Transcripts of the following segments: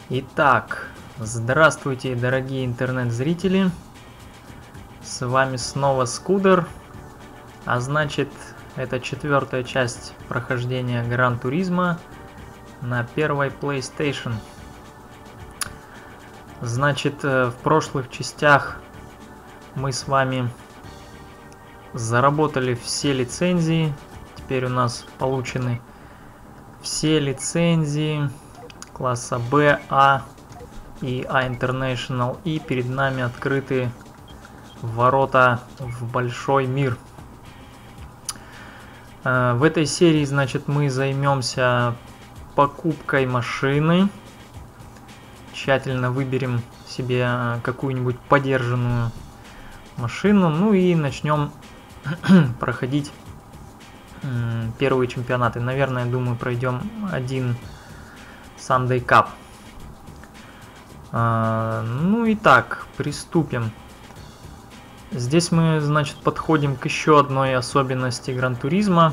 Итак, здравствуйте, дорогие интернет-зрители. С вами снова Скудер. А значит, это четвертая часть прохождения Гран Туризма на первой PlayStation. Значит, в прошлых частях мы с вами заработали все лицензии. Теперь у нас получены все лицензии класса B, A и A International, и перед нами открыты ворота в большой мир. В этой серии, значит, мы займемся покупкой машины, тщательно выберем себе какую-нибудь подержанную машину, ну и начнем проходить первые чемпионаты. Наверное, думаю, пройдем один Sunday Cup. Ну и так, приступим. Здесь мы, значит, подходим к еще одной особенности Гран-туризма.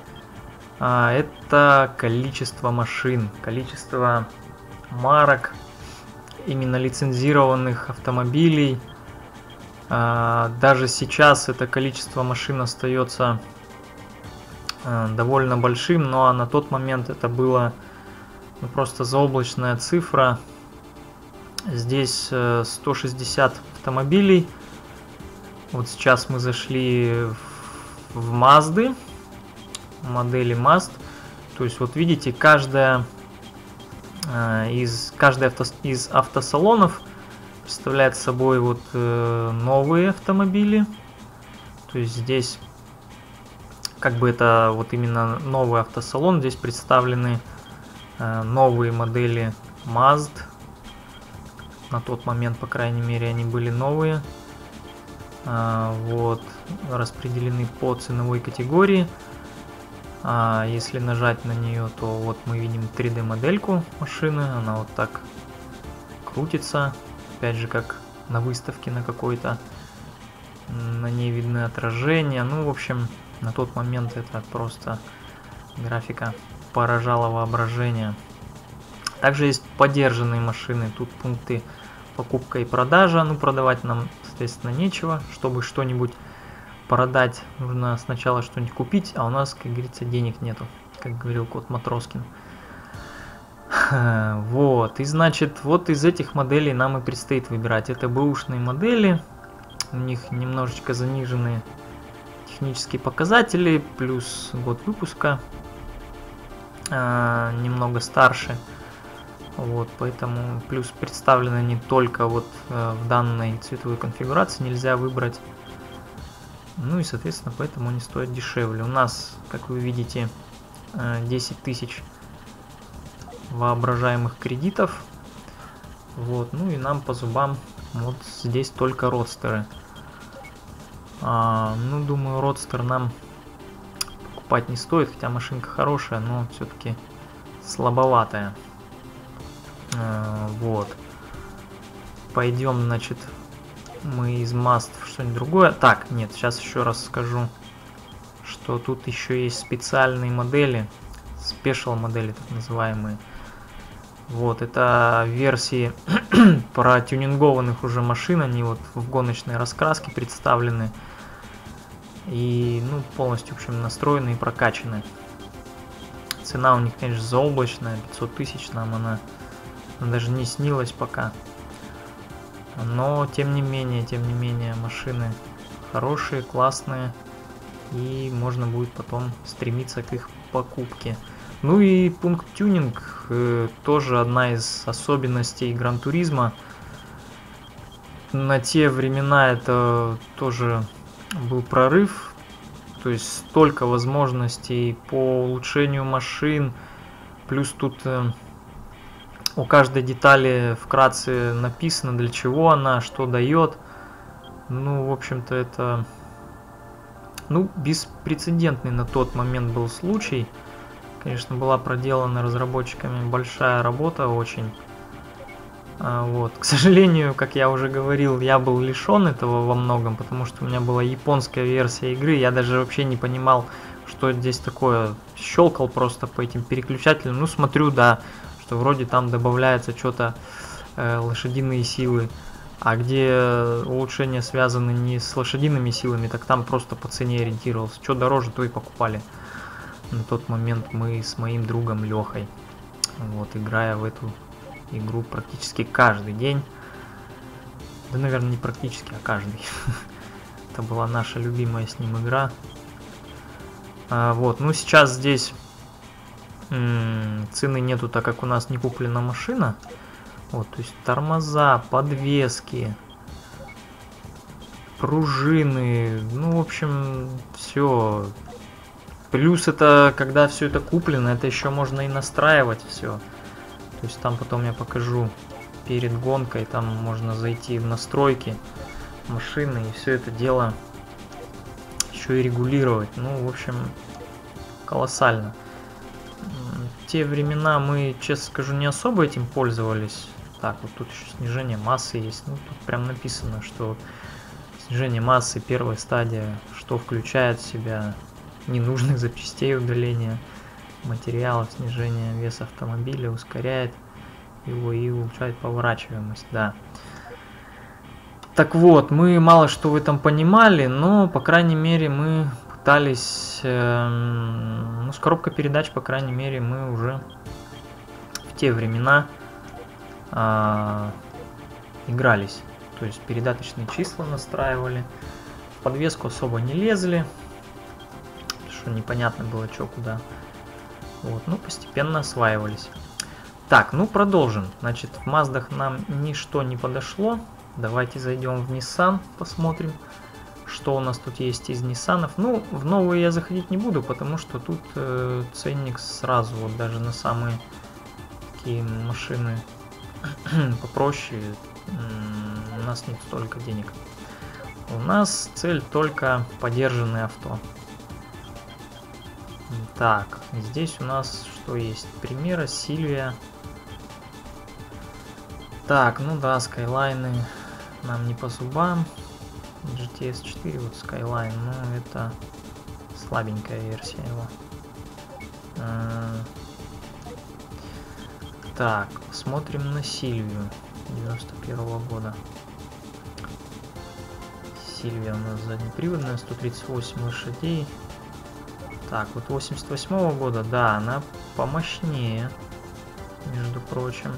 Это количество машин, количество марок, именно лицензированных автомобилей. Даже сейчас это количество машин остается довольно большим, но на тот момент это было просто заоблачная цифра. Здесь 160 автомобилей. Вот сейчас мы зашли в Mazda, модели Mazda. То есть вот видите, каждый из автосалонов представляет собой вот новые автомобили. То есть здесь как бы это вот именно новый автосалон. Здесь представлены новые модели Mazda. На тот момент, по крайней мере, они были новые. Вот, распределены по ценовой категории. Если нажать на нее, то вот мы видим 3D модельку машины. Она вот так крутится. Опять же, как на выставке на какой-то. На ней видны отражения. Ну, в общем, на тот момент это просто графика поражала воображение. Также есть подержанные машины. Тут пункты покупка и продажа. Ну, продавать нам, соответственно, нечего. Чтобы что-нибудь продать, нужно сначала что-нибудь купить, а у нас, как говорится, денег нету, как говорил кот Матроскин. Вот, и значит, вот из этих моделей нам и предстоит выбирать. Это бэушные модели. У них немножечко заниженные технические показатели, плюс год выпуска немного старше. Вот, поэтому плюс представлены не только вот в данной цветовой конфигурации, нельзя выбрать. Ну и, соответственно, поэтому они стоят дешевле. У нас, как вы видите, 10 тысяч воображаемых кредитов. Вот, ну и нам по зубам вот здесь только родстеры. Ну, думаю, родстер нам покупать не стоит, хотя машинка хорошая, но все-таки слабоватая. Вот. Пойдем, значит, мы из Mazda в что-нибудь другое. Так, нет, сейчас еще раз скажу, что тут еще есть специальные модели, спешл модели так называемые. Вот, это версии протюнингованных уже машин, они вот в гоночной раскраске представлены. И, ну, полностью, в общем, настроены и прокачаны. Цена у них, конечно, заоблачная, 500 тысяч, нам она даже не снилась пока. Но, тем не менее, машины хорошие, классные. И можно будет потом стремиться к их покупке. Ну и пункт тюнинг тоже одна из особенностей Гран-туризма. На те времена это тоже был прорыв. То есть столько возможностей по улучшению машин. Плюс тут у каждой детали вкратце написано, для чего она, что дает. Ну, в общем-то, это, ну, беспрецедентный на тот момент был случай. Конечно, была проделана разработчиками большая работа, очень. Вот. К сожалению, как я уже говорил, я был лишен этого во многом, потому что у меня была японская версия игры. Я даже вообще не понимал, что здесь такое. Щелкал просто по этим переключателям. Ну, смотрю, да, что вроде там добавляется что-то лошадиные силы, а где улучшения связаны не с лошадиными силами, так там просто по цене ориентировался. Что дороже, то и покупали. На тот момент мы с моим другом Лехой, вот, играя в эту игру практически каждый день. Да, наверное, не практически, а каждый. Это была наша любимая с ним игра. Вот, ну сейчас здесь цены нету, так как у нас не куплена машина. Вот, то есть тормоза, подвески, пружины, ну, в общем, все. Плюс это, когда все это куплено, это еще можно и настраивать все. То есть там потом я покажу перед гонкой, там можно зайти в настройки машины и все это дело еще и регулировать. Ну, в общем, колоссально. В те времена мы, честно скажу, не особо этим пользовались. Так, вот тут еще снижение массы есть. Ну, тут прям написано, что снижение массы, первая стадия, что включает в себя ненужных запчастей, удаления материалов, снижение веса автомобиля, ускоряет его и улучшает поворачиваемость, да. Так вот, мы мало что в этом понимали, но, по крайней мере, мы пытались, ну, с коробкой передач, по крайней мере, мы уже в те времена игрались. То есть передаточные числа настраивали, в подвеску особо не лезли, что непонятно было, что куда. Вот, ну, постепенно осваивались. Так, ну, продолжим. Значит, в Маздах нам ничто не подошло. Давайте зайдем в Nissan, посмотрим, что у нас тут есть из Ниссанов. Ну, в новые я заходить не буду, потому что тут ценник сразу, вот даже на самые такие машины попроще, у нас нет столько денег. У нас цель только подержанное авто. Так, здесь у нас что есть? Примера, Сильвия. Так, ну да, Скайлайны нам не по зубам. GTS 4, вот Skyline, ну это слабенькая версия его. Так, смотрим на Сильвию 91-го года. Сильвия у нас заднеприводная, 138 лошадей. Так, вот 88-го года, да, она помощнее, между прочим.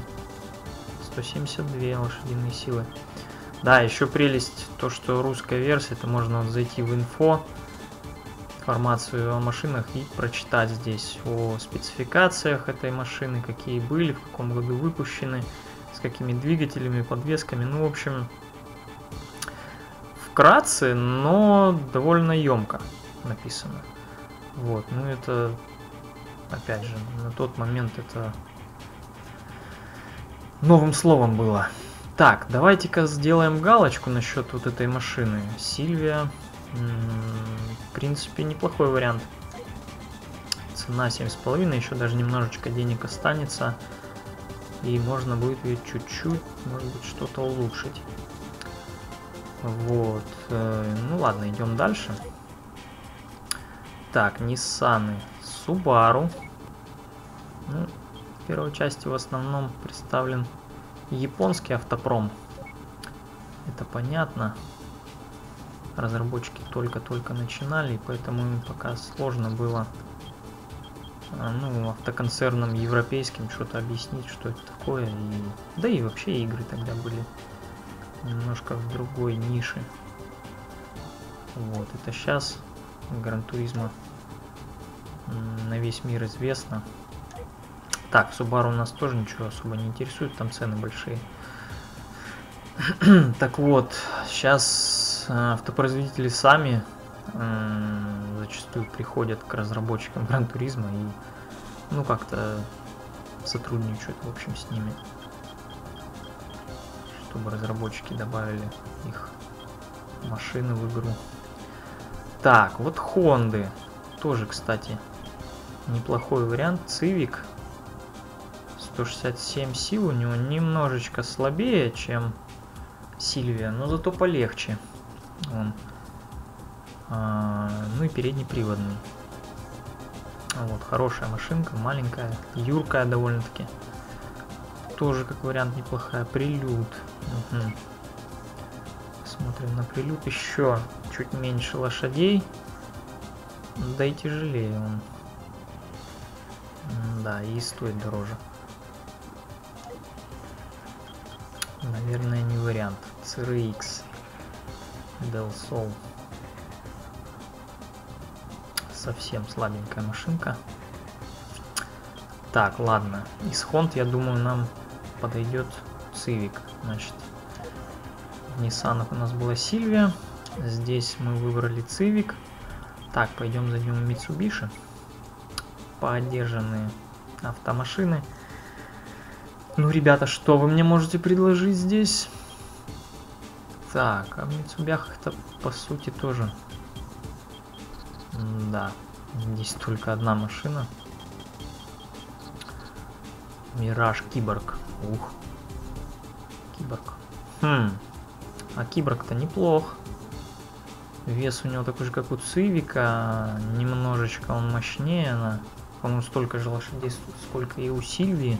172 лошадиные силы. Да, еще прелесть то, что русская версия, это можно вот зайти в инфо, информацию о машинах и прочитать здесь о спецификациях этой машины, какие были, в каком году выпущены, с какими двигателями, подвесками. Ну, в общем, вкратце, но довольно емко написано. Вот, ну это, опять же, на тот момент это новым словом было. Так, давайте-ка сделаем галочку насчет вот этой машины. Сильвия, в принципе, неплохой вариант. Цена 7,5, еще даже немножечко денег останется. И можно будет ее чуть-чуть, может быть, что-то улучшить. Вот, ну ладно, идем дальше. Так, Ниссаны, Subaru. Ну, в первой части в основном представлен японский автопром. Это понятно. Разработчики только-только начинали, и поэтому им пока сложно было, ну, автоконцернам европейским что-то объяснить, что это такое. И... да и вообще игры тогда были немножко в другой нише. Вот, это сейчас Gran Turismo на весь мир известно. Так, Subaru у нас тоже ничего особо не интересует, там цены большие. Так вот, сейчас автопроизводители сами зачастую приходят к разработчикам Gran Turismo и, ну, как-то сотрудничают, в общем, с ними, чтобы разработчики добавили их машины в игру. Так, вот Хонды. Тоже, кстати, неплохой вариант. Civic. 167 сил. У него немножечко слабее, чем Сильвия, но зато полегче. Он. Ну и переднеприводный. Вот, хорошая машинка, маленькая, юркая довольно-таки. тоже как вариант неплохая. Прилюд. Угу. Смотрим на прилюд. Еще чуть меньше лошадей. Да и тяжелее он. Да, и стоит дороже. Наверное, не вариант. CRX. Del Sol. Совсем слабенькая машинка. Так, ладно. Из Хонд, я думаю, нам подойдет Civic. Значит, в Ниссанах у нас была Сильвия. Здесь мы выбрали Civic. Так, пойдем зайдем в Mitsubishi. Поддержанные автомашины. Ну, ребята, что вы мне можете предложить здесь? Так, а в Mitsubishi-то по сути тоже... Да, здесь только одна машина. Мираж Киборг. Ух. Киборг. А Киборг-то неплох. Вес у него такой же, как у Цивика. Немножечко он мощнее. По-моему, столько же лошадей, сколько и у Сильвии.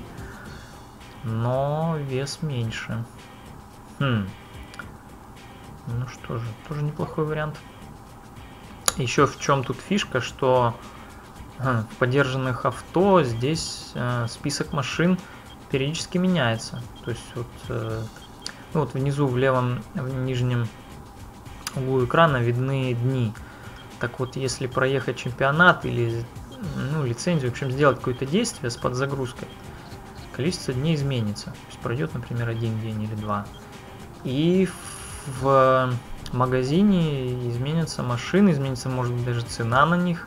Но вес меньше. Ну что же, тоже неплохой вариант. Еще в чем тут фишка, что в подержанных авто здесь список машин периодически меняется. То есть вот, ну вот внизу в левом, в нижнем углу экрана видны дни. Так вот, если проехать чемпионат или лицензию, в общем, сделать какое-то действие с подзагрузкой, количество дней изменится. То есть пройдет, например, 1 день или 2. И в магазине изменятся машины, изменится, может быть, даже цена на них.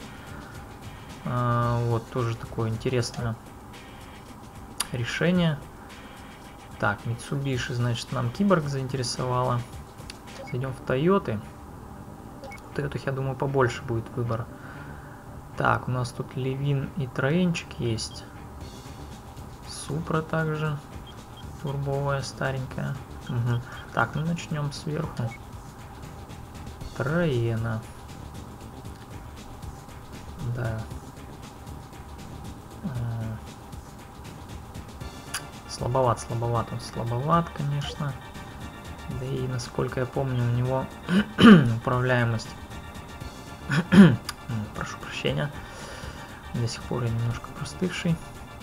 Вот, тоже такое интересное решение. Так, Mitsubishi, значит, нам Киборг заинтересовала. Зайдем в Тойоты. В Тойотах, я думаю, побольше будет выбор. Так, у нас тут Левин и Троенчик есть. Супра также. Турбовая, старенькая. Угу. Так, ну начнем сверху. Троена. Да. Слабоват он. Слабоват, конечно. Да и, насколько я помню, у него управляемость. Прошу прощения. До сих пор я немножко простывший.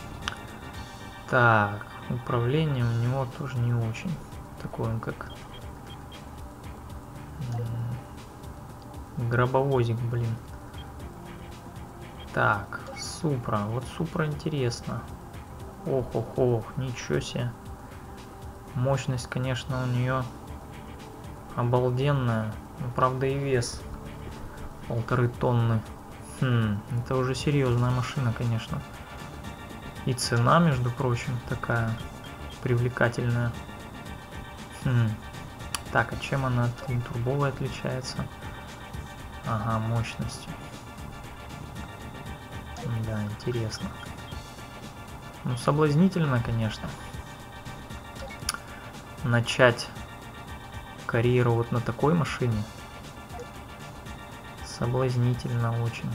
Так, управление у него тоже не очень. Такой он как гробовозик, блин. Так, Супра. Вот Супра интересно. Ох, ничего себе. Мощность, конечно, у нее обалденная. Но, правда, и вес 1,5 тонны. Это уже серьезная машина, конечно. И цена, между прочим, такая привлекательная. Так, а чем она от турбовой отличается? Ага, мощностью. Да, интересно. Ну, соблазнительно, конечно. Начать карьеру вот на такой машине. Соблазнительно очень.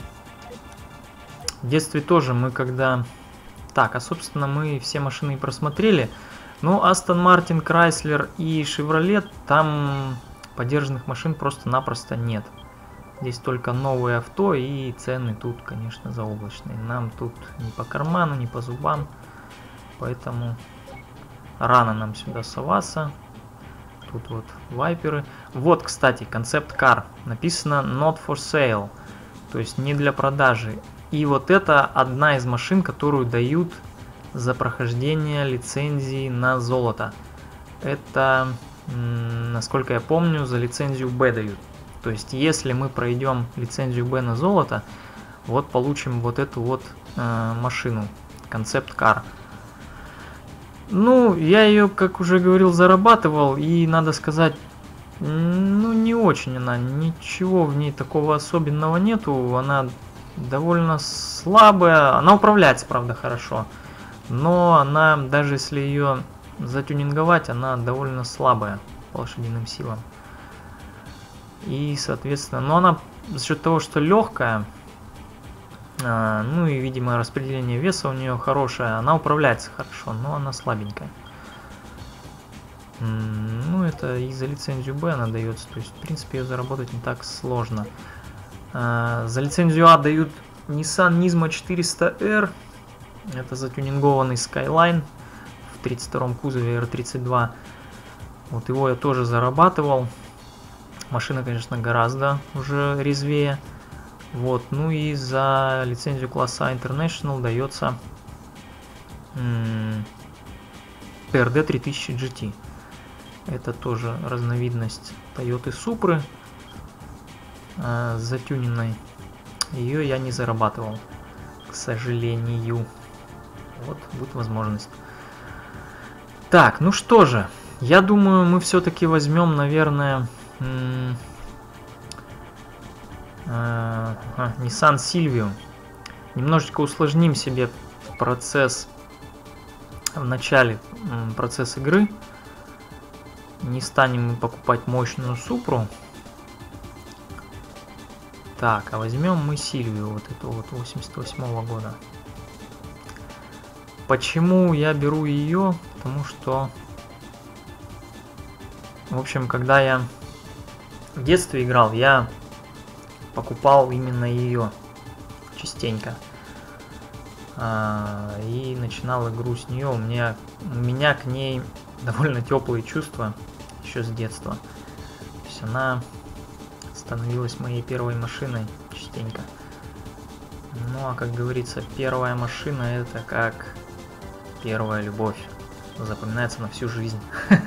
В детстве тоже мы когда... Так, а собственно мы все машины просмотрели. Ну, Aston Martin, Chrysler и Chevrolet, там подержанных машин просто-напросто нет. Здесь только новые авто, и цены тут, конечно, заоблачные. Нам тут ни по карману, ни по зубам. Поэтому рано нам сюда соваться. Тут вот вайперы. Вот, кстати, концепт Car. Написано Not for Sale. То есть не для продажи. И вот это одна из машин, которую дают за прохождение лицензии на золото. Это, насколько я помню, за лицензию Б дают. То есть, если мы пройдем лицензию Б на золото, вот получим вот эту вот машину. Концепт Car. Ну, я ее, как уже говорил, зарабатывал. И, надо сказать, ну, не очень она. Ничего в ней такого особенного нету. Она довольно слабая. Она управляется, правда, хорошо. Но она, даже если ее затюнинговать, она довольно слабая по лошадиным силам. И, соответственно, но она за счет того, что легкая, Ну и, видимо, распределение веса у нее хорошее. Она управляется хорошо, но она слабенькая. Ну, это и за лицензию B она дается. То есть, в принципе, ее заработать не так сложно. За лицензию А дают Nissan Nismo 400R. Это затюнингованный Skyline в 32-м кузове R32. Вот его я тоже зарабатывал. Машина, конечно, гораздо уже резвее. Вот, ну и за лицензию класса A International дается TRD 3000 GT. Это тоже разновидность Toyota Supra затюненной. Ее я не зарабатывал, к сожалению. Вот, будет возможность. Так, ну что же. Я думаю, мы все-таки возьмем, наверное, Nissan Silvio. Немножечко усложним себе процесс в начале, процесс игры. Не станем мы покупать мощную Супру. Так, а возьмем мы Сильвию, вот эту вот 88-го года. Почему я беру ее? Потому что, в общем, когда я в детстве играл, я покупал именно ее частенько. И начинал игру с нее. У меня к ней довольно теплые чувства еще с детства. То есть она становилась моей первой машиной частенько. Ну а как говорится, первая машина это как первая любовь. Запоминается на всю жизнь.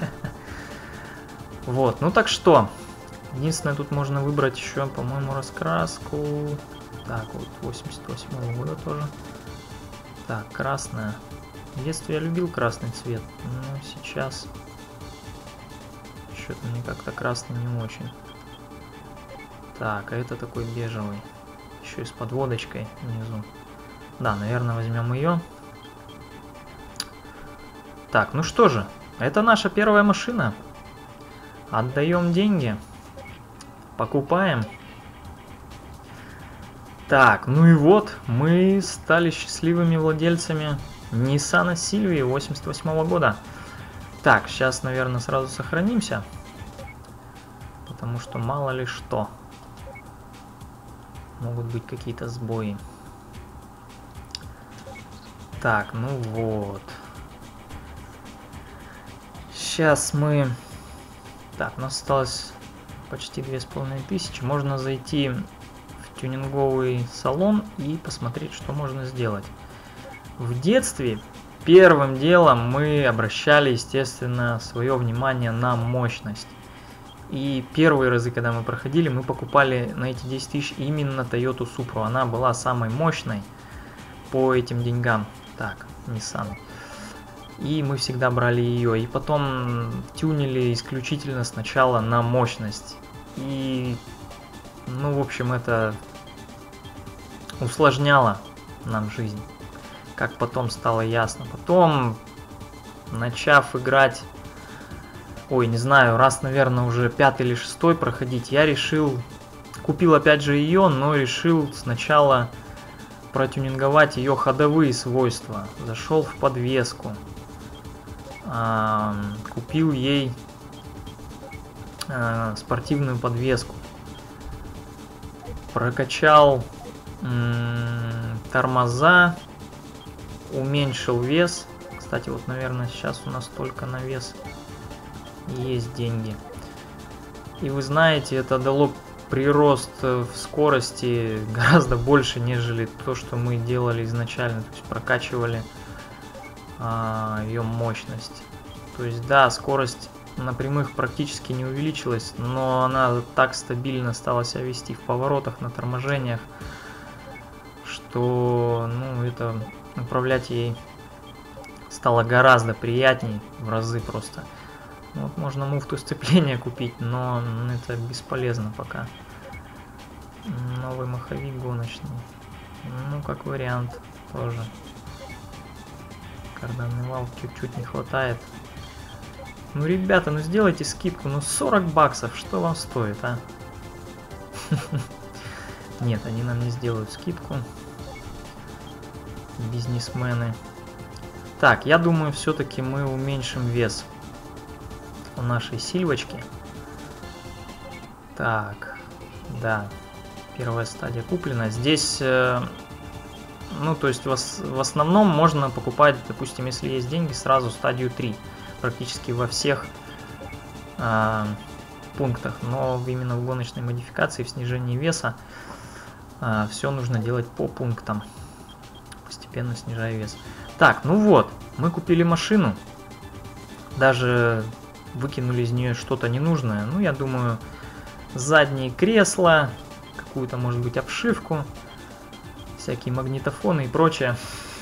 Вот, ну так что. Единственное, тут можно выбрать еще, по-моему, раскраску. Так, вот 88-го года тоже. Так, красная. В детстве я любил красный цвет, но сейчас что-то мне как-то красный не очень. Так, а это такой бежевый. Еще и с подводочкой внизу. Да, наверное, возьмем ее. Так, ну что же, это наша первая машина. Отдаем деньги. Покупаем. Так, ну и вот, мы стали счастливыми владельцами Nissan Silvia 88-го года. Так, сейчас, наверное, сразу сохранимся. Потому что мало ли что. Могут быть какие-то сбои. Так, ну вот. Сейчас мы... Так, у нас осталось почти 2500. Можно зайти в тюнинговый салон и посмотреть, что можно сделать. В детстве первым делом мы обращали, естественно, свое внимание на мощность. И первые разы, когда мы проходили, мы покупали на эти 10 тысяч именно Toyota Supra. Она была самой мощной по этим деньгам. Так, Nissan. И мы всегда брали ее. И потом тюнили исключительно сначала на мощность. И, ну, в общем, это усложняло нам жизнь. Как потом стало ясно. Потом, начав играть... Ой, не знаю, раз, наверное, уже 5-й или 6-й проходить, я решил... Купил опять же ее, но решил сначала протюнинговать ее ходовые свойства. Зашел в подвеску. Купил ей спортивную подвеску. Прокачал тормоза. Уменьшил вес. Кстати, вот, наверное, сейчас у нас только на вес есть деньги. И вы знаете, это дало прирост в скорости гораздо больше, нежели то, что мы делали изначально. То есть прокачивали ее мощность. То есть, да, скорость на прямых практически не увеличилась, но она так стабильно стала себя вести в поворотах, на торможениях, что, ну, это управлять ей стало гораздо приятней, в разы просто. Вот можно муфту сцепления купить, но это бесполезно пока. Новый маховик гоночный. Ну, как вариант тоже. Карданный вал чуть-чуть не хватает. Ну, ребята, ну сделайте скидку, ну 40 баксов, что вам стоит, а? Нет, они нам не сделают скидку. бизнесмены. Так, я думаю, все-таки мы уменьшим вес у нашей Сильвочки. Так, да, первая стадия куплена. Здесь, ну, то есть в основном можно покупать, допустим, если есть деньги, сразу стадию 3. Практически во всех пунктах. Но именно в гоночной модификации, в снижении веса, все нужно делать по пунктам. Постепенно снижая вес. Так, ну вот, мы купили машину. Даже выкинули из нее что-то ненужное. Ну, я думаю, задние кресла, какую-то, может быть, обшивку, всякие магнитофоны и прочее.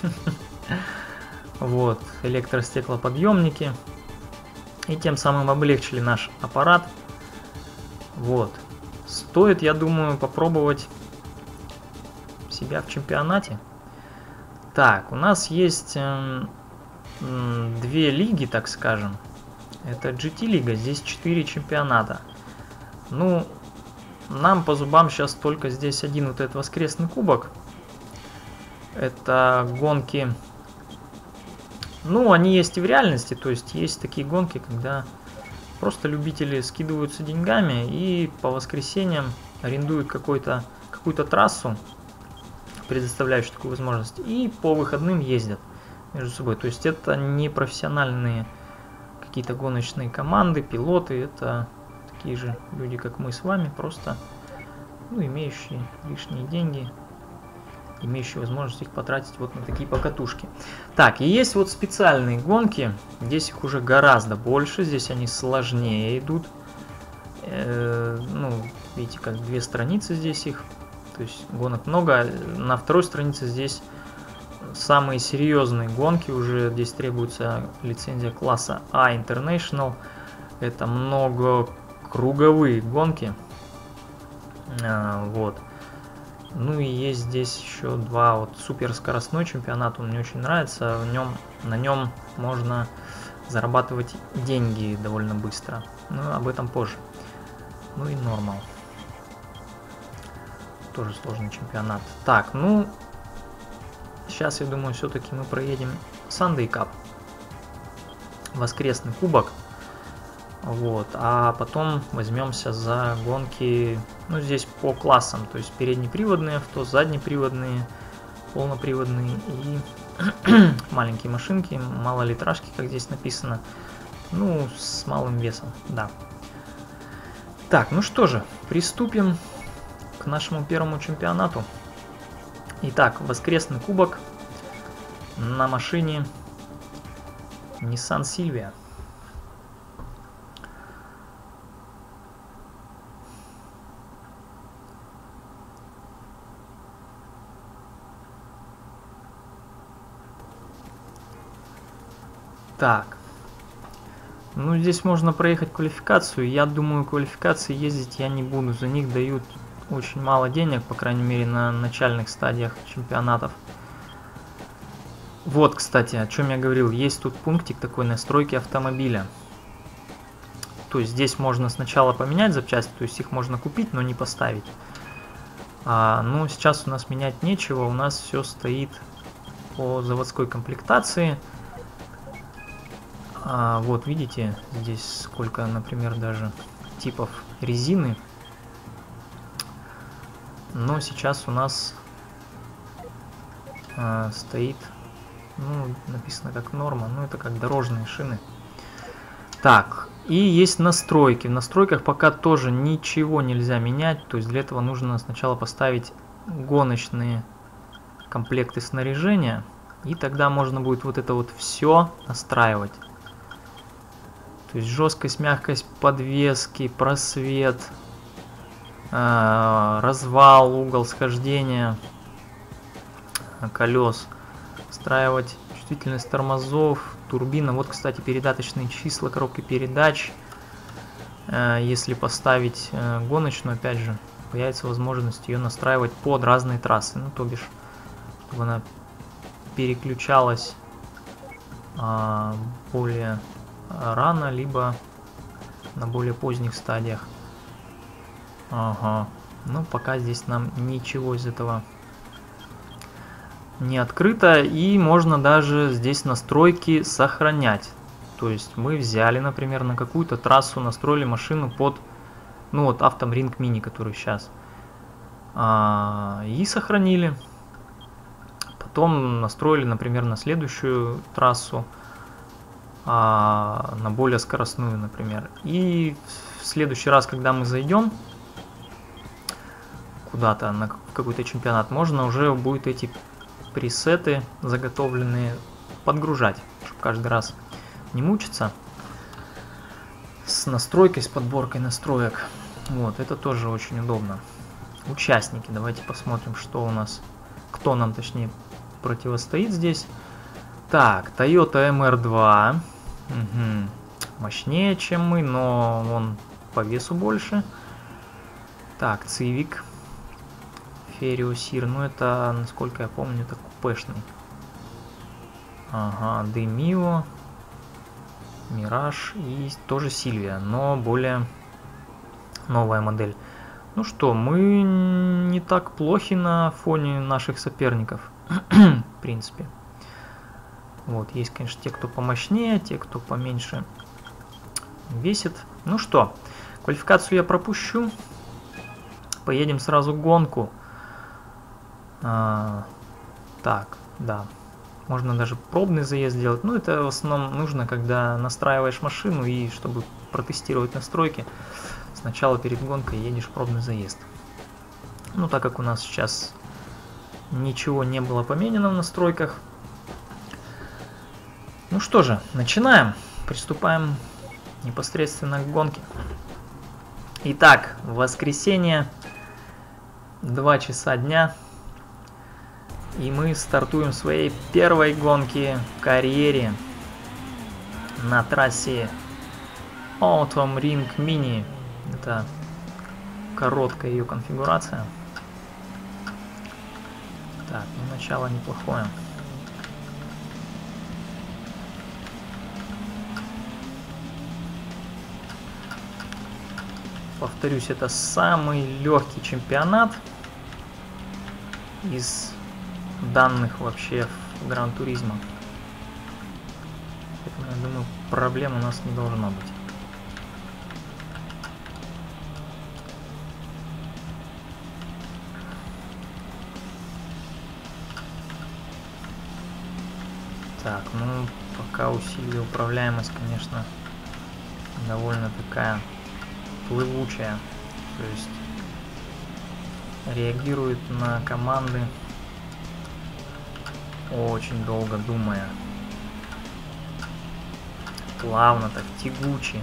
Вот, электростеклоподъемники. И тем самым облегчили наш аппарат. Вот. Стоит, я думаю, попробовать себя в чемпионате. Так, у нас есть две лиги, так скажем. Это GT-лига, здесь 4 чемпионата. Ну, нам по зубам сейчас только здесь один вот этот воскресный кубок. Это гонки... Ну, они есть и в реальности, то есть есть такие гонки, когда просто любители скидываются деньгами и по воскресеньям арендуют какую-то трассу, предоставляющую такую возможность, и по выходным ездят между собой. То есть это не профессиональные какие-то гоночные команды, пилоты, это такие же люди, как мы с вами, просто, ну, имеющие лишние деньги, имеющие возможность их потратить вот на такие покатушки. Так, и есть вот специальные гонки, здесь их уже гораздо больше, здесь они сложнее идут. Ну, видите, как 2 страницы здесь их, то есть гонок много. На второй странице здесь самые серьезные гонки, уже здесь требуется лицензия класса А International. Это многокруговые гонки. Вот. Ну и есть здесь еще 2 вот суперскоростной чемпионат, он мне очень нравится, на нем можно зарабатывать деньги довольно быстро, но об этом позже. Ну и нормал, тоже сложный чемпионат. Так, ну сейчас я думаю, все-таки мы проедем Sunday Cup, воскресный кубок. Вот, а потом возьмемся за гонки, ну, здесь по классам, то есть переднеприводные авто, заднеприводные, полноприводные и маленькие машинки, малолитражки, как здесь написано, ну, с малым весом, да. Так, ну что же, приступим к нашему первому чемпионату. Итак, воскресный кубок на машине Nissan Silvia. Так, ну здесь можно проехать квалификацию. Я думаю, квалификации ездить я не буду. За них дают очень мало денег, по крайней мере на начальных стадиях чемпионатов. Вот, кстати, о чем я говорил. Есть тут пунктик такой настройки автомобиля. То есть здесь можно сначала поменять запчасти, то есть их можно купить, но не поставить. Но сейчас у нас менять нечего, у нас все стоит по заводской комплектации. Вот видите, здесь сколько, например, даже типов резины. Но сейчас у нас стоит, ну, написано как норма, но это как дорожные шины. Так, и есть настройки. В настройках пока тоже ничего нельзя менять, то есть для этого нужно сначала поставить гоночные комплекты снаряжения, и тогда можно будет вот это вот все настраивать. То есть жесткость, мягкость подвески, просвет, развал, угол схождения колес, настраивать чувствительность тормозов, турбина. Вот, кстати, передаточные числа коробки передач. Если поставить гоночную, опять же, появится возможность ее настраивать под разные трассы. Ну, то бишь, чтобы она переключалась более рано, либо на более поздних стадиях. Ага. Ну, пока здесь нам ничего из этого не открыто, и можно даже здесь настройки сохранять. То есть мы взяли, например, на какую-то трассу, настроили машину под, ну вот, Autumn Ring Mini, который сейчас, и сохранили. Потом настроили, например, на следующую трассу, на более скоростную, например. И в следующий раз, когда мы зайдем куда-то на какой-то чемпионат, можно уже будет эти пресеты заготовленные подгружать, чтобы каждый раз не мучиться с настройкой, с подборкой настроек. Вот, это тоже очень удобно. Участники, давайте посмотрим, что у нас, кто нам, точнее, противостоит здесь. Так, Toyota MR2. Угу. Мощнее, чем мы, но он по весу больше. Так, Civic. Фериосир, ну это, насколько я помню, это купешный. Ага, Демио, Мираж и тоже Сильвия, но более новая модель. Ну что, мы не так плохи на фоне наших соперников, в принципе. Вот, есть, конечно, те, кто помощнее, те, кто поменьше весит. Ну что, квалификацию я пропущу. Поедем сразу в гонку. Так, да. Можно даже пробный заезд сделать. Ну, это в основном нужно, когда настраиваешь машину и чтобы протестировать настройки. Сначала перед гонкой едешь пробный заезд. Ну, так как у нас сейчас ничего не было поменяно в настройках. Ну что же, начинаем. Приступаем непосредственно к гонке. Итак, воскресенье, 2 часа дня. И мы стартуем своей первой гонки в карьере на трассе Autumn Ring Mini. Это короткая ее конфигурация. Так, ну начало неплохое. Повторюсь, это самый легкий чемпионат из данных вообще в Гран-туризмо. Поэтому, я думаю, проблем у нас не должно быть. Так, ну, пока усилие управляемость, конечно, довольно такая плывучая. То есть реагирует на команды очень долго думая. Плавно, так тягуче.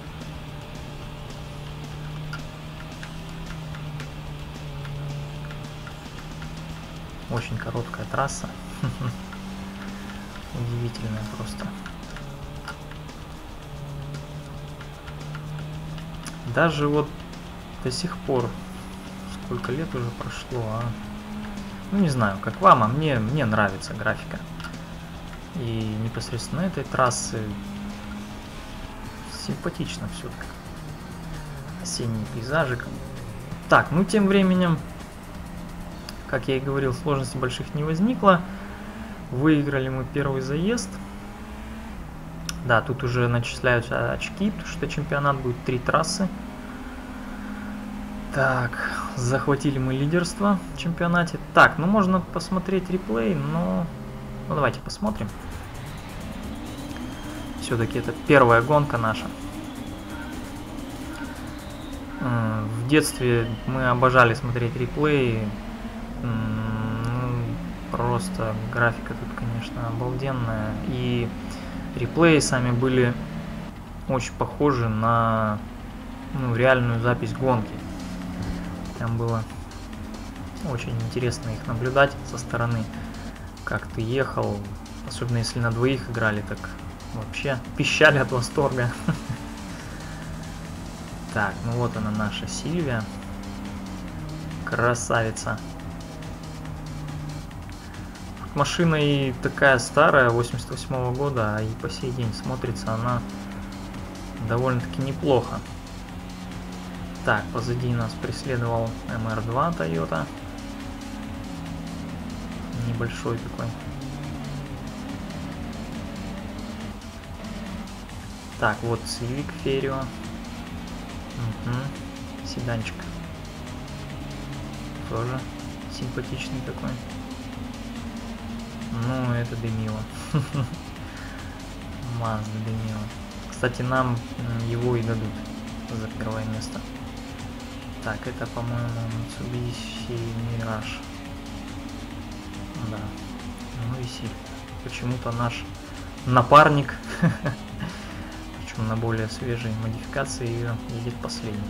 Очень короткая трасса. Удивительная просто. Даже вот до сих пор, сколько лет уже прошло, ну не знаю, как вам, а мне нравится графика. И непосредственно этой трассы симпатично все так. Осенний пейзажик. Так, ну тем временем, как я и говорил, сложностей больших не возникло. Выиграли мы первый заезд. Да, тут уже начисляются очки, потому что чемпионат будет 3 трассы. Так, захватили мы лидерство в чемпионате. Так, ну можно посмотреть реплей, но... Ну давайте посмотрим. Все-таки это первая гонка наша. В детстве мы обожали смотреть реплеи. Просто графика тут, конечно, обалденная. И реплеи сами были очень похожи на реальную запись гонки. Там было очень интересно их наблюдать со стороны, как ты ехал. Особенно если на двоих играли, так вообще пищали от восторга. Так, ну вот она, наша Сильвия. Красавица. Машина и такая старая, 88-го года, а и по сей день смотрится она довольно-таки неплохо. Так, позади нас преследовал MR2 Toyota. Не небольшой такой. Так, вот Civic Ferio. Угу. Седанчик. Тоже симпатичный такой. Ну, это дымило. Mazda дымило. Кстати, нам его и дадут за первое место. Так, это, по-моему, Mitsubishi Mirage. Да. Ну и силь. Почему-то наш напарник, причем на более свежей модификации, ее едет последний.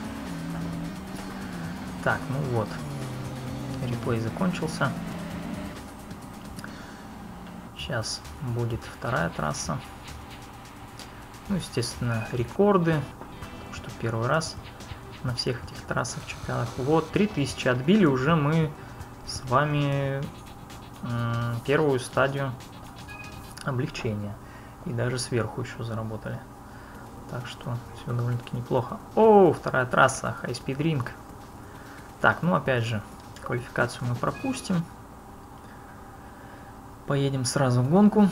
Так, ну вот. Реплей закончился. Сейчас будет вторая трасса. Ну, естественно, рекорды. Потому что первый раз на всех этих трассах чемпионатах. Вот, 3000 отбили уже мы с вами первую стадию облегчения. И даже сверху еще заработали. Так что все довольно-таки неплохо. О, вторая трасса, High Speed Ring. Так, ну опять же, квалификацию мы пропустим. Поедем сразу в гонку.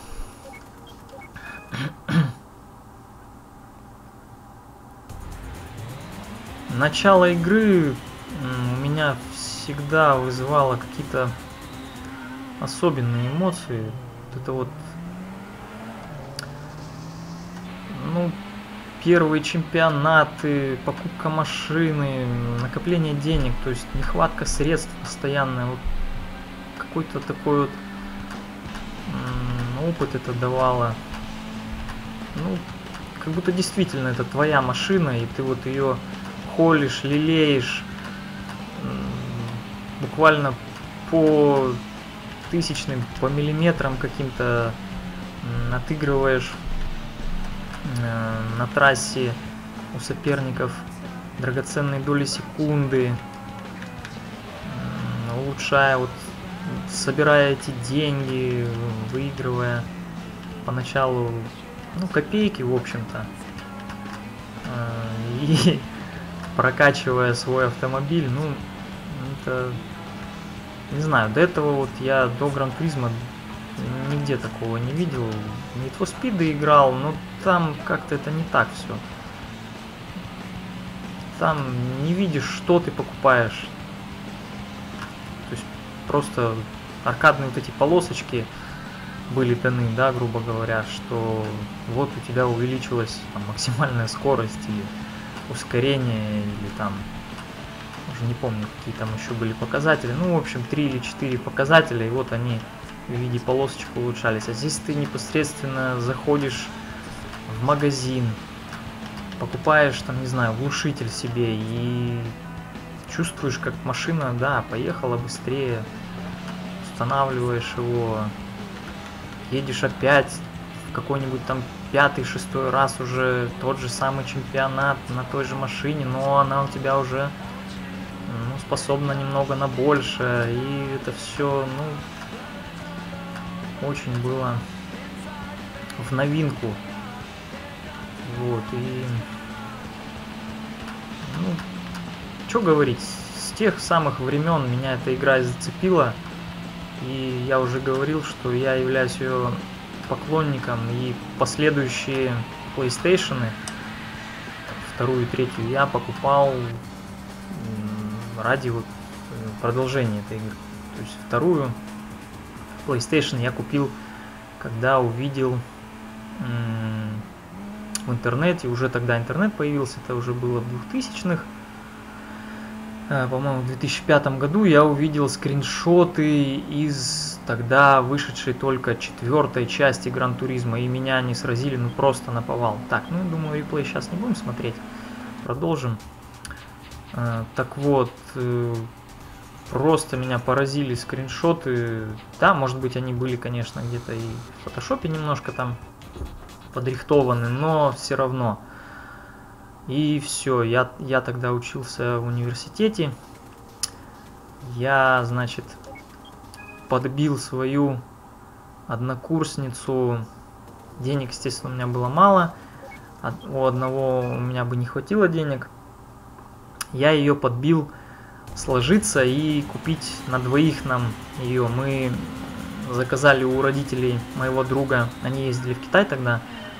Начало игры у меня всегда вызывало какие-то особенные эмоции. Вот это вот, ну, первые чемпионаты, покупка машины, накопление денег, то есть нехватка средств постоянная. Вот какой-то такой вот опыт это давало. Ну, как будто действительно это твоя машина, и ты вот ее холишь, лелеешь, буквально по тысячным, по миллиметрам каким-то отыгрываешь на трассе у соперников драгоценные доли секунды, улучшая, вот, собирая эти деньги, выигрывая поначалу, ну, копейки, в общем-то, и прокачивая свой автомобиль. Ну, это, не знаю, до этого вот я до Гран-Туризма нигде такого не видел. Need for Speed играл, но там как-то это не так все. Там не видишь, что ты покупаешь. То есть просто аркадные вот эти полосочки были даны, да, грубо говоря, что вот у тебя увеличилась там максимальная скорость и ускорение, или там, уже не помню, какие там еще были показатели. Ну, в общем, 3 или 4 показателя, и вот они в виде полосочек улучшались. А здесь ты непосредственно заходишь в магазин, покупаешь там, не знаю, глушитель себе и чувствуешь, как машина, да, поехала быстрее, устанавливаешь его, едешь опять в какой-нибудь там 5-6 раз уже тот же самый чемпионат на той же машине, но она у тебя уже, ну, способна немного на большее, и это все, ну, очень было в новинку. Вот, и, ну, что говорить, с тех самых времен меня эта игра зацепила, и я уже говорил, что я являюсь ее поклонником, и последующие PlayStation, вторую и третью, я покупал ради вот продолжения этой игры. То есть вторую PlayStation я купил, когда увидел в интернете, уже тогда интернет появился, это уже было в 2000-х, по-моему, в 2005 году я увидел скриншоты из тогда вышедшей только 4-й части Гран-Туризма, и меня они сразили, ну, просто наповал. Так, ну, думаю, реплей сейчас не будем смотреть, продолжим. Так вот, просто меня поразили скриншоты. Да, может быть, они были, конечно, где-то и в фотошопе немножко там подрихтованы, но все равно. И все, я тогда учился в университете. Я, значит, подбил свою однокурсницу. Денег, естественно, у меня было мало. У одного у меня бы не хватило денег. Я ее подбил сложиться и купить на двоих нам ее. Мы заказали у родителей моего друга, они ездили в Китай тогда,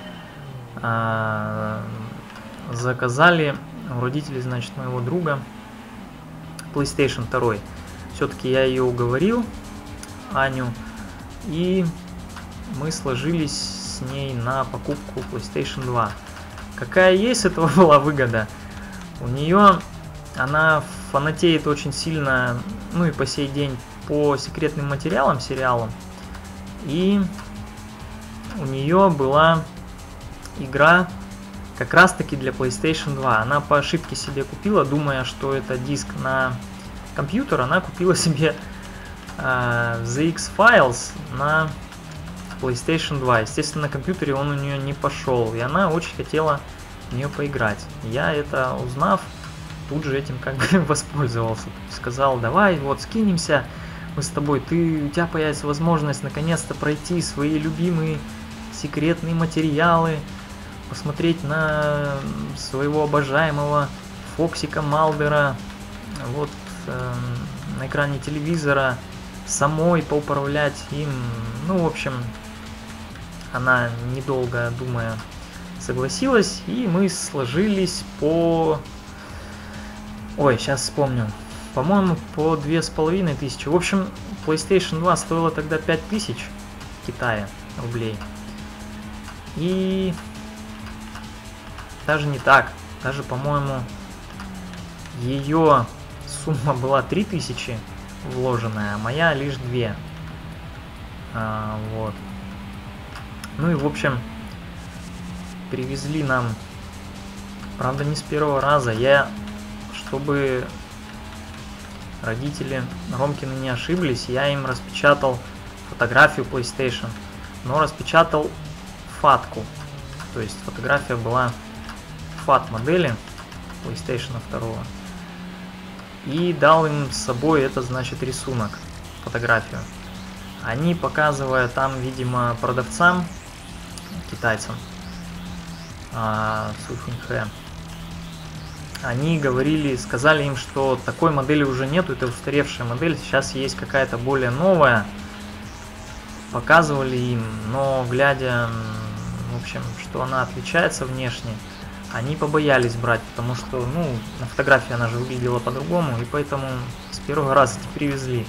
заказали у родителей, значит, моего друга PlayStation 2. Все-таки я ее уговорил, Аню, и мы сложились с ней на покупку PlayStation 2. Какая есть с этого была выгода? У нее, она фанатеет очень сильно, ну и по сей день, по секретным материалам, сериалам. И у нее была игра как раз таки для PlayStation 2. Она по ошибке себе купила, думая, что это диск на компьютер. Она купила себе The X-Files на PlayStation 2. Естественно, на компьютере он у нее не пошел, и она очень хотела в нее поиграть. Я это узнав, тут же этим как бы воспользовался. Сказал, давай вот скинемся мы с тобой, у тебя появится возможность наконец-то пройти свои любимые секретные материалы, посмотреть на своего обожаемого Фоксика Малдера вот на экране телевизора, самой поуправлять им. Ну, в общем, она, недолго думая, согласилась, и мы сложились по... Ой, сейчас вспомню. По-моему, по 2500. В общем, PlayStation 2 стоила тогда 5000 в Китае рублей. И даже не так. Даже, по-моему, ее сумма была 3000 вложенная, а моя лишь 2. Вот. Ну и, в общем, привезли нам, правда, не с первого раза. Чтобы родители Ромкины не ошиблись, я им распечатал фотографию PlayStation, но распечатал фатку. То есть фотография была фат модели PlayStation 2. И дал им с собой, это значит, рисунок, фотографию. Они, показывая там, видимо, продавцам, китайцам, Сухинхэ, они сказали им, что такой модели уже нету, это устаревшая модель, сейчас есть какая-то более новая. Показывали им, но глядя, в общем, что она отличается внешне, они побоялись брать, потому что, ну, на фотографии она же выглядела по-другому, и поэтому с первого раза не привезли.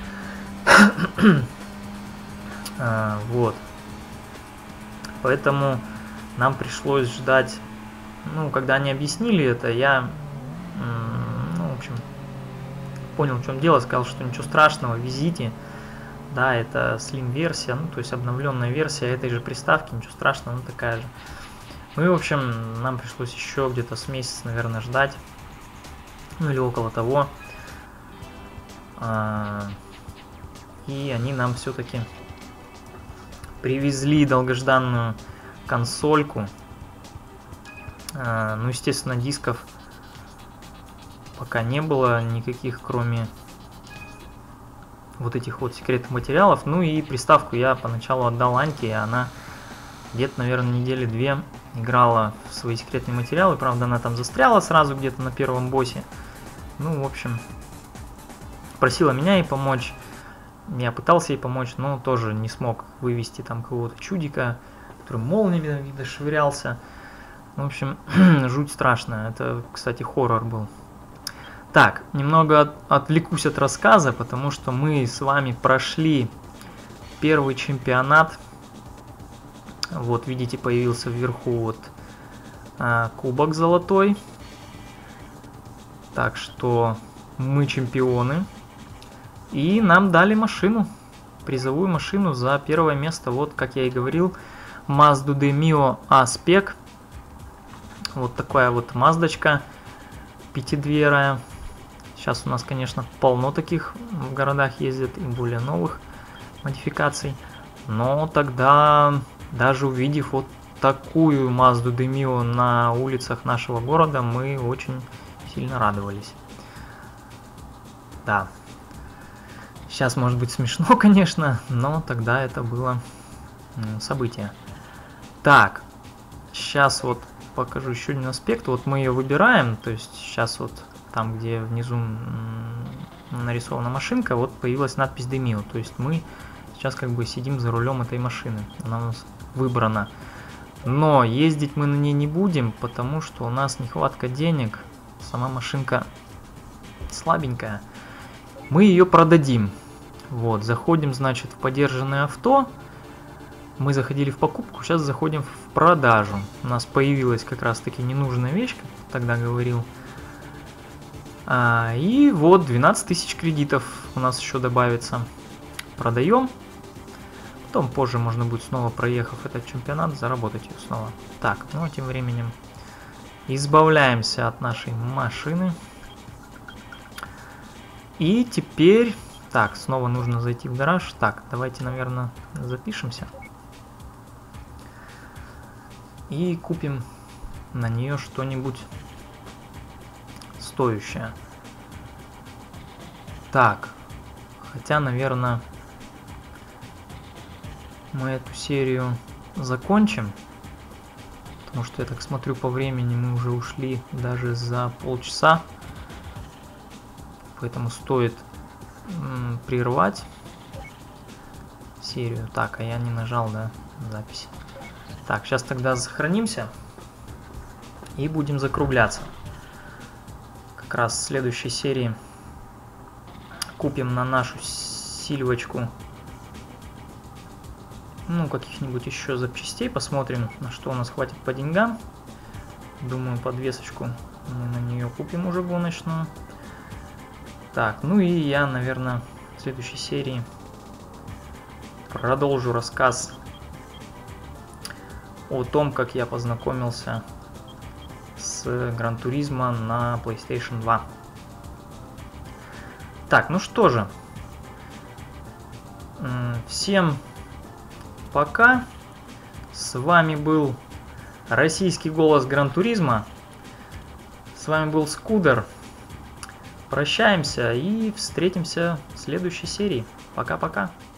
Вот. Поэтому нам пришлось ждать. Ну, когда они объяснили это, я, ну, в общем, понял, в чем дело, сказал, что ничего страшного, везите. Да, это Slim-версия, ну, то есть обновленная версия этой же приставки, ничего страшного, ну, такая же. Ну и, в общем, нам пришлось еще где-то с месяц, наверное, ждать. Ну, или около того. И они нам все-таки привезли долгожданную консольку. Ну, естественно, дисков пока не было никаких, кроме вот этих вот секретных материалов. Ну и приставку я поначалу отдал Аньке, и она где-то, наверное, недели 2 играла в свои секретные материалы. Правда, она там застряла сразу где-то на первом боссе. Ну, в общем, просила меня ей помочь. Я пытался ей помочь, но тоже не смог вывести там какого-то чудика, который молниями, видно, швырялся. В общем, жуть страшная. Это, кстати, хоррор был. Так, немного отвлекусь от рассказа, потому что мы с вами прошли первый чемпионат. Вот, видите, появился вверху вот кубок золотой. Так что мы чемпионы. И нам дали машину, призовую машину за первое место. Вот, как я и говорил, Mazda Demio A-Spec. Вот такая вот маздочка пятидверная. Сейчас у нас, конечно, полно таких в городах ездят и более новых модификаций. Но тогда, даже увидев вот такую Mazda Demio на улицах нашего города, мы очень сильно радовались. Да. Сейчас может быть смешно, конечно, но тогда это было событие. Так, сейчас вот покажу еще один аспект. Вот мы ее выбираем, то есть сейчас вот там, где внизу нарисована машинка, вот появилась надпись Demio. То есть мы сейчас как бы сидим за рулем этой машины. Она у нас выбрана. Но ездить мы на ней не будем, потому что у нас нехватка денег. Сама машинка слабенькая. Мы ее продадим. Вот, заходим, значит, в подержанное авто. Мы заходили в покупку, сейчас заходим в продажу. У нас появилась как раз таки ненужная вещь, как тогда говорил. И вот 12 тысяч кредитов у нас еще добавится. Продаем. Потом позже можно будет, снова проехав этот чемпионат, заработать ее снова. Так, ну а тем временем избавляемся от нашей машины. И теперь... Так, снова нужно зайти в гараж. Так, давайте, наверное, запишемся. И купим на нее что-нибудь стоящее. Так, хотя, наверное, мы эту серию закончим. Потому что я так смотрю по времени, мы уже ушли даже за полчаса. Поэтому стоит прервать серию. Так, а я не нажал, да, запись. Так, сейчас тогда сохранимся и будем закругляться. Как раз в следующей серии купим на нашу сильвочку, ну, каких-нибудь еще запчастей, посмотрим, на что у нас хватит по деньгам. Думаю, подвесочку мы на нее купим уже гоночную. Так, ну и я, наверное, в следующей серии продолжу рассказ о том, как я познакомился с Gran Turismo на PlayStation 2. Так, ну что же. Всем пока. С вами был российский голос Gran Turismo. С вами был Скудер. Прощаемся и встретимся в следующей серии. Пока-пока.